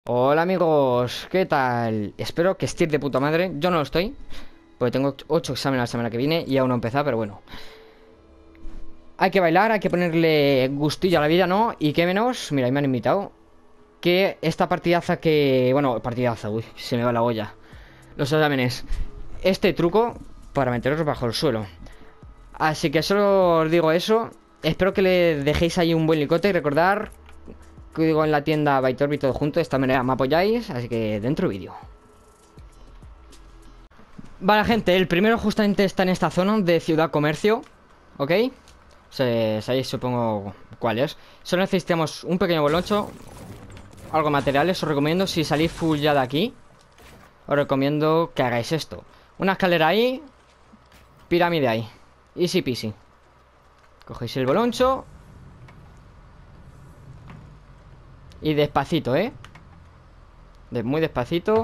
Hola amigos, ¿qué tal? Espero que estéis de puta madre. Yo no lo estoy, porque tengo 8 exámenes la semana que viene y aún no he empezado, pero bueno. Hay que bailar, hay que ponerle gustillo a la vida, ¿no? Y qué menos, mira, ahí me han invitado. Que esta partidaza que... Bueno, partidaza, uy, se me va la olla. Los exámenes. Este truco para meteros bajo el suelo. Así que solo os digo eso. Espero que le dejéis ahí un buen licote y recordar... Código en la tienda Bytorbi todo junto. De esta manera me apoyáis. Así que dentro vídeo. Vale, gente, el primero justamente está en esta zona de Ciudad Comercio. ¿Ok? Sabéis, supongo, cuál es. Solo necesitamos un pequeño boloncho. Algo de materiales. Os recomiendo, si salís full ya de aquí, os recomiendo que hagáis esto. Una escalera ahí. Pirámide ahí. Easy peasy. Cogéis el boloncho. Y despacito, ¿eh? Muy despacito.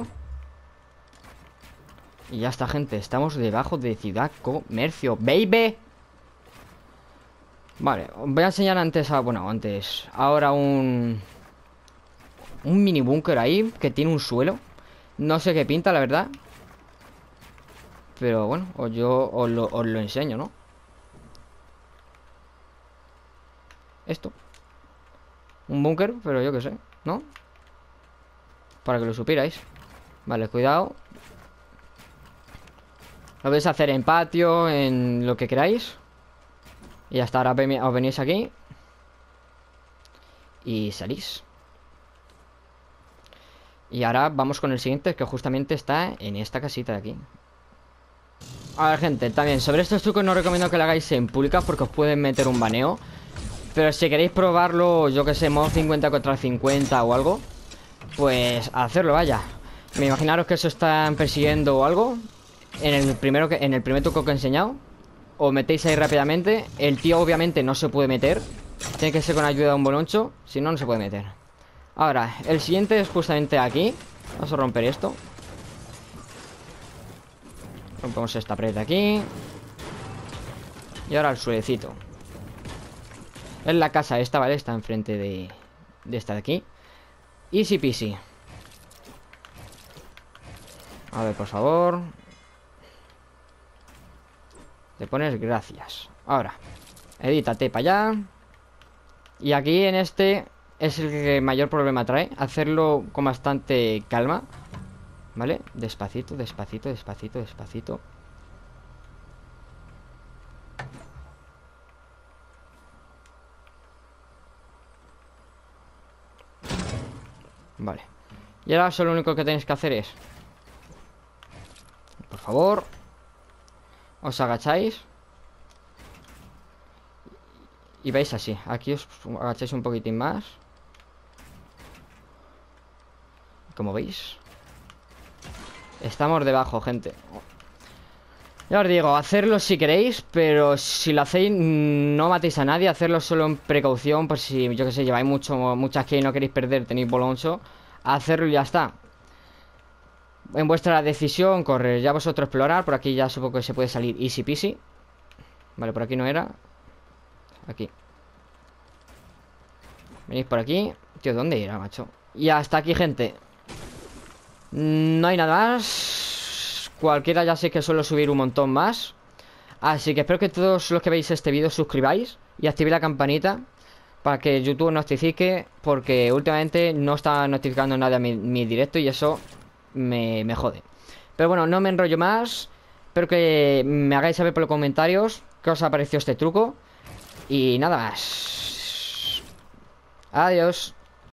Y ya está, gente. Estamos debajo de Ciudad Comercio, baby. Vale, os voy a enseñar antes bueno, antes. Ahora un mini búnker ahí que tiene un suelo. No sé qué pinta, la verdad. Pero bueno, os lo enseño, ¿no? Esto. Un búnker, pero yo qué sé, ¿no? Para que lo supierais. Vale, cuidado. Lo podéis hacer en patio, en lo que queráis. Y hasta ahora os venís aquí. Y salís. Y ahora vamos con el siguiente, que justamente está en esta casita de aquí. A ver, gente, también sobre estos trucos no recomiendo que lo hagáis en pública porque os pueden meter un baneo. Pero si queréis probarlo, yo que sé, modo 50 contra 50 o algo, pues hacerlo, vaya. Me imaginaros que eso están persiguiendo o algo. En el primer truco que he enseñado, os metéis ahí rápidamente. El tío obviamente no se puede meter. Tiene que ser con ayuda de un boloncho. Si no, no se puede meter. Ahora, el siguiente es justamente aquí. Vamos a romper esto. Rompemos esta pared de aquí. Y ahora el suelecito. Es la casa esta, ¿vale? Está enfrente de esta de aquí. Easy peasy. A ver, por favor. Te pones gracias. Ahora, edítate para allá. Y aquí en este es el que mayor problema trae. Hacerlo con bastante calma. ¿Vale? Despacito, despacito, despacito, despacito. Vale. Y ahora solo lo único que tenéis que hacer es, por favor, os agacháis. Y vais así. Aquí os agacháis un poquitín más. Como veis, estamos debajo, gente. Ya os digo, hacerlo si queréis, pero si lo hacéis, no matéis a nadie. Hacerlo solo en precaución, por si, yo que sé, lleváis muchas que no queréis perder, tenéis boloncho. Hacerlo y ya está. En vuestra decisión, correr. Ya vosotros explorar. Por aquí ya supongo que se puede salir easy peasy. Vale, por aquí no era. Aquí. Venís por aquí. Tío, ¿dónde era, macho? Y hasta aquí, gente. No hay nada más. Cualquiera ya sé que suelo subir un montón más. Así que espero que todos los que veis este vídeo suscribáis y activéis la campanita para que YouTube notifique, porque últimamente no está notificando nada mi directo y eso me jode. Pero bueno, no me enrollo más. Espero que me hagáis saber por los comentarios qué os ha parecido este truco. Y nada más. Adiós.